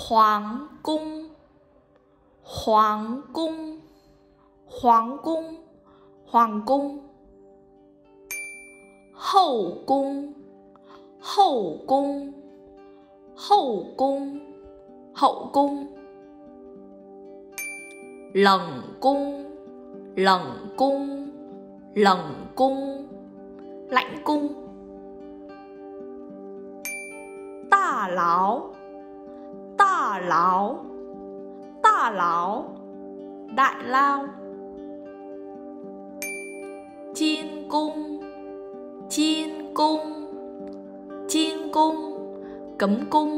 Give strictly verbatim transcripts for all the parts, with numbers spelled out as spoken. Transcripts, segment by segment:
Hoàng cung, hoàng cung, hoàng cung, hoàng cung. Hậu cung, hậu cung, hậu cung, hậu cung. Lận cung, lận cung, lận cung, lãnh cung. Đại lão, đại lão, đại lão, đại lao. Chiên cung, chiên cung, chiên cung, cấm cung.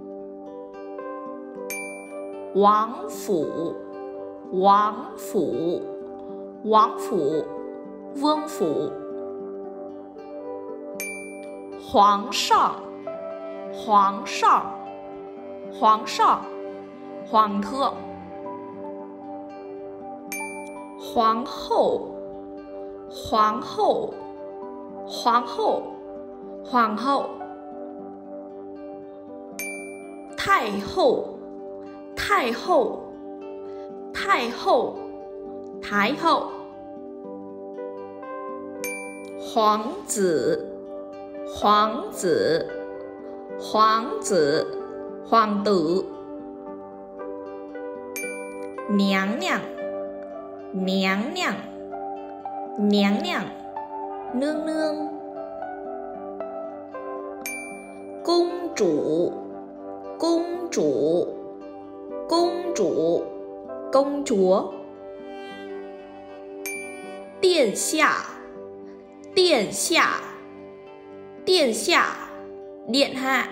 Hoàng phủ, hoàng phủ, hoàng phủ, vương phủ. Hoàng sảng, hoàng sảng, hoàng sảng, hoàng thượng. Hoàng hậu, hoàng hậu, hoàng hậu, hoàng hậu. Thái hậu, thái hậu, thái hậu, thái hậu. Hoàng tử, hoàng tử, hoàng tử, hoàng tử.娘娘,娘娘,娘娘, nương nương. Cung chủ, cung chủ, cung chủ, công chúa. Điện hạ, điện hạ, điện hạ, điện hạ.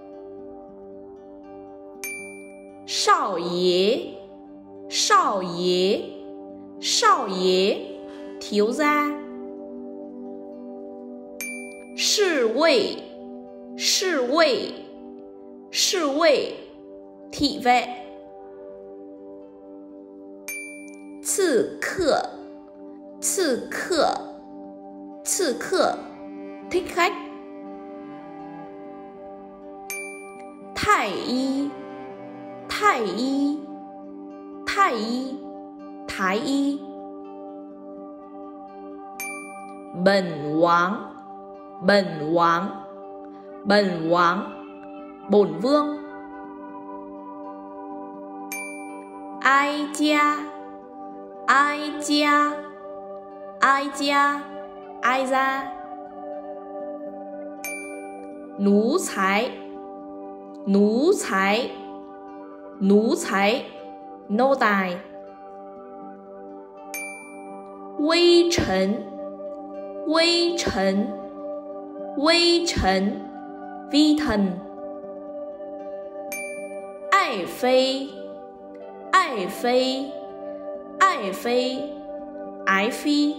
少爷,少爷,少爷, thiếu gia.侍卫,侍卫,侍卫, thị vệ.刺客,刺客,刺客, thích khách. Thái y, thái y, thái y, thái y. Bẩn hoàng, bẩn hoàng, bẩn hoàng, bổn vương. Ai gia, ai gia, ai gia, ai gia. Nú thái, nú thái, nú thái, nô tài.微臣,微臣,微臣, vi thần. Ai妃, ai妃, ai妃, ái phi.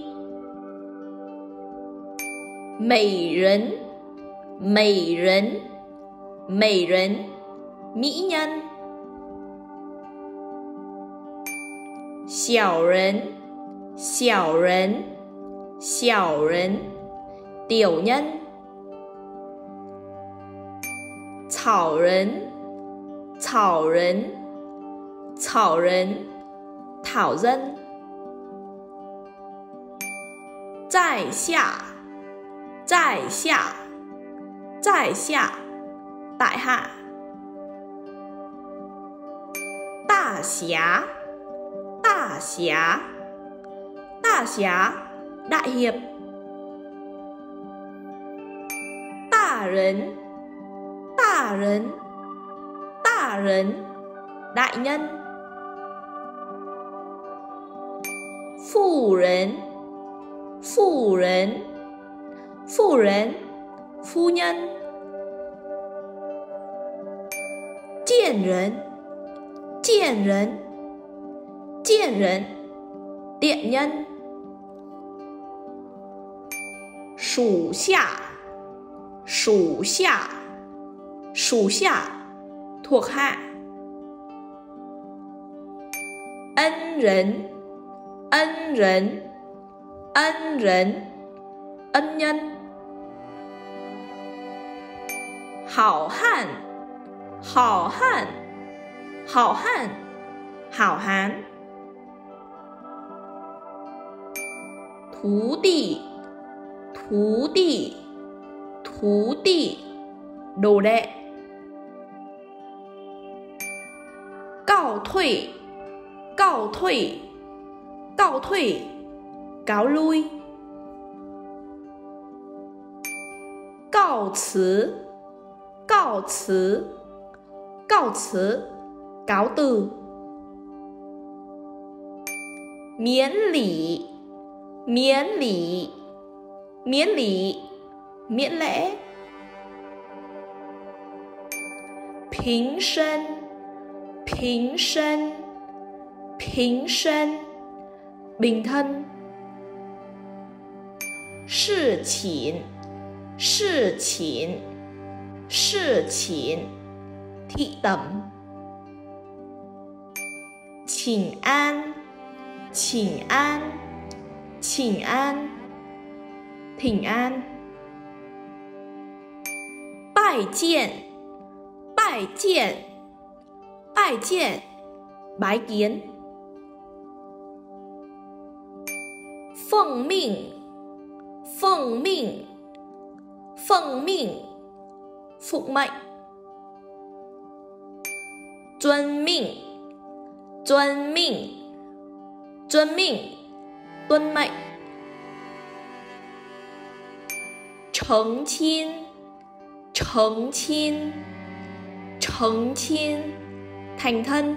Mỹ人, mỹ人, mỹ人, mỹ nhân.小人,小人,小人, tiểu nhân. Thảo人, thảo人, thảo人, thảo dân. Tại hạ, tại hạ, tại hạ, tại hạ. Đại侠, đại侠, đại侠, đại hiệp. Đại人, đại人, đại人, đại nhân. Phu人, phu人, phu人, phu nhân. Tiện人, tiện人, tiện人, tiện nhân.属下,属下,属下, thuộc hạ. Ân人, ân人, ân人, ân nhân. Hảo hán, hảo hán, hảo hán, hảo hán. Thú đi, thú đi, thú đi, đồ đệ. Cáo退, cáo退, cáo退, cáo lui.告辞,告辞, cáo辞, cáo từ. Miễn lễ, miễn lễ, miễn lễ, miễn lễ. Bình身, bình身, bình身, bình thân. Sự chỉnh, sự chỉnh, sự chỉnh, thị tẩm. Thỉnh an, thỉnh an, thỉnh an, thỉnh an. Bài kiến, bài kiến, bài kiến, bái kiến. Phụng mệnh, phụng mệnh, phụng mệnh, phụng mệnh. Tuân mệnh, tuân mệnh, tuân mệnh, tuân mệnh. Thành亲, thành亲, thành亲, thành thân.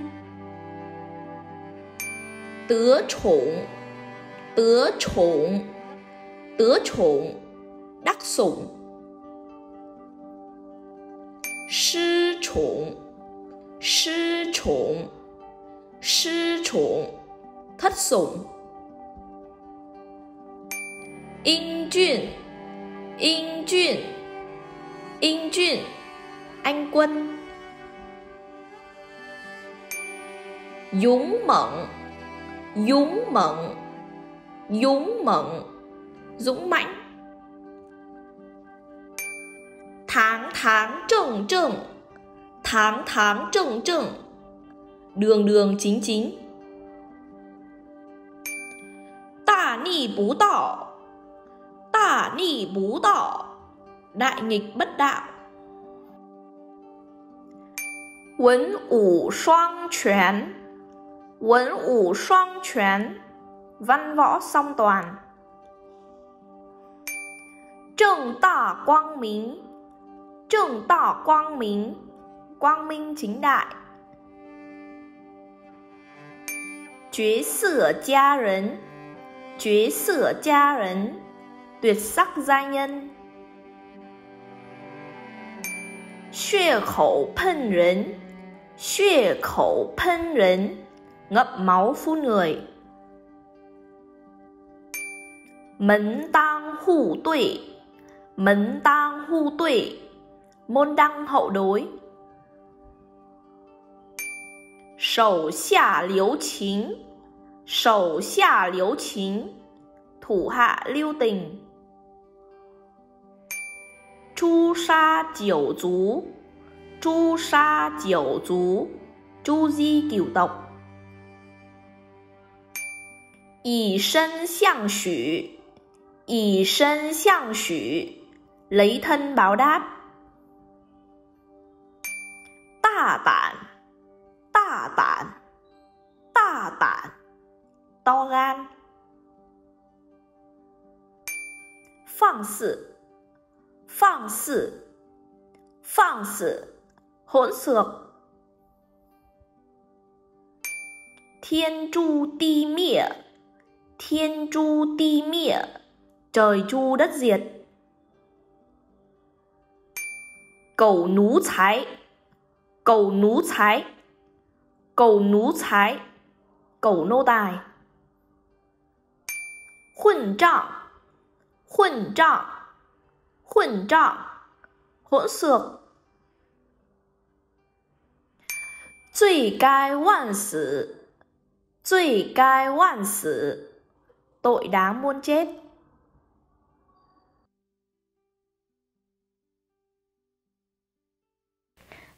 得寵,得寵,得寵, đắc sủng.失寵,失寵,失寵, thất sủng.英俊,英俊,英俊, anh quân. Dũng mãnh, dũng mãnh, dũng mãnh, dũng mãnh. Thẳng thắn正正, thẳng thắn正正, đường đường chính chính. Đa逆不道, đa逆不道, đại nghịch bất đạo.文武双全,文武双全, văn võ song toàn.正大光明,正大光明, quang minh chính đại.绝色佳人,绝色佳人, tuyệt sắc giai nhân. 血口喷人,血口喷人, ngậm máu phun người. Mấn tang hù tuệ, mấn tang hù tuệ, môn đăng hậu đối.手下留情,手下留情, thủ hạ lưu tình. Tru sa九族, tru sa九族, tru di cửu tộc. 以身相許, 以身相許, lấy thân báo đáp. Đa tản, đa tản, đa tản, to gan. Phang sự, phang sự, phang sự, hỗn xược. Thiên tru ti mịa, thiên tru ti mịa, trời tru đất diệt. Cầu nú thái, cầu nú thái, cầu nú thái, cầu nô tài.混账,混账,混账, hỗn xược. 罪该万死, 罪该万死, tội đáng muôn chết.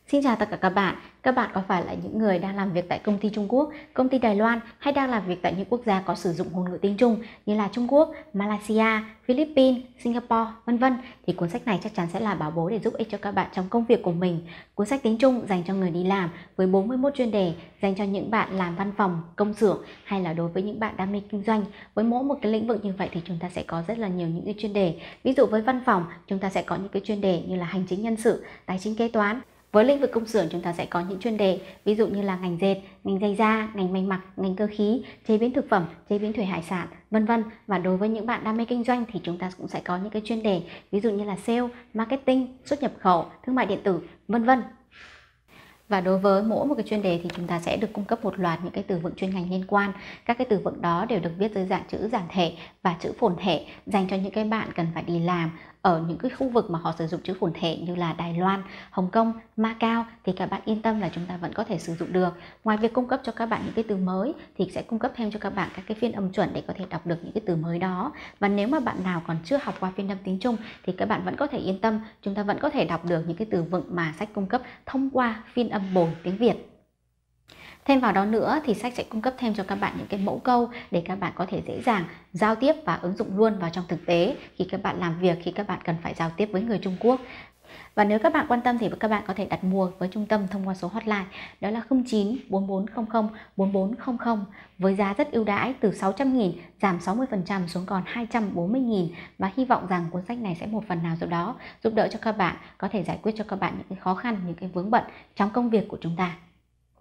Xin chào tất cả các bạn. Các bạn có phải là những người đang làm việc tại công ty Trung Quốc, công ty Đài Loan hay đang làm việc tại những quốc gia có sử dụng ngôn ngữ tiếng Trung như là Trung Quốc, Malaysia, Philippines, Singapore, vân vân thì cuốn sách này chắc chắn sẽ là bảo bối để giúp ích cho các bạn trong công việc của mình. Cuốn sách tiếng Trung dành cho người đi làm với bốn mươi mốt chuyên đề, dành cho những bạn làm văn phòng, công xưởng hay là đối với những bạn đam mê kinh doanh. Với mỗi một cái lĩnh vực như vậy thì chúng ta sẽ có rất là nhiều những cái chuyên đề. Ví dụ với văn phòng, chúng ta sẽ có những cái chuyên đề như là hành chính nhân sự, tài chính kế toán. Với lĩnh vực công xưởng chúng ta sẽ có những chuyên đề ví dụ như là ngành dệt, ngành giày da, ngành may mặc, ngành cơ khí, chế biến thực phẩm, chế biến thủy hải sản, vân vân. Và đối với những bạn đam mê kinh doanh thì chúng ta cũng sẽ có những cái chuyên đề ví dụ như là sale, marketing, xuất nhập khẩu, thương mại điện tử, vân vân. Và đối với mỗi một cái chuyên đề thì chúng ta sẽ được cung cấp một loạt những cái từ vựng chuyên ngành liên quan. Các cái từ vựng đó đều được viết dưới dạng chữ giản thể và chữ phồn thể dành cho những cái bạn cần phải đi làm ở những cái khu vực mà họ sử dụng chữ phồn thể như là Đài Loan, Hồng Kông, Macau thì các bạn yên tâm là chúng ta vẫn có thể sử dụng được. Ngoài việc cung cấp cho các bạn những cái từ mới thì sẽ cung cấp thêm cho các bạn các cái phiên âm chuẩn để có thể đọc được những cái từ mới đó. Và nếu mà bạn nào còn chưa học qua phiên âm tiếng Trung thì các bạn vẫn có thể yên tâm, chúng ta vẫn có thể đọc được những cái từ vựng mà sách cung cấp thông qua phiên âm bồi tiếng Việt. Thêm vào đó nữa thì sách sẽ cung cấp thêm cho các bạn những cái mẫu câu để các bạn có thể dễ dàng giao tiếp và ứng dụng luôn vào trong thực tế khi các bạn làm việc, khi các bạn cần phải giao tiếp với người Trung Quốc. Và nếu các bạn quan tâm thì các bạn có thể đặt mua với trung tâm thông qua số hotline đó là không chín bốn bốn không không bốn bốn không không với giá rất ưu đãi từ sáu trăm nghìn giảm sáu mươi phần trăm xuống còn hai trăm bốn mươi nghìn. Và hy vọng rằng cuốn sách này sẽ một phần nào đó giúp đỡ cho các bạn có thể giải quyết cho các bạn những cái khó khăn, những cái vướng bận trong công việc của chúng ta.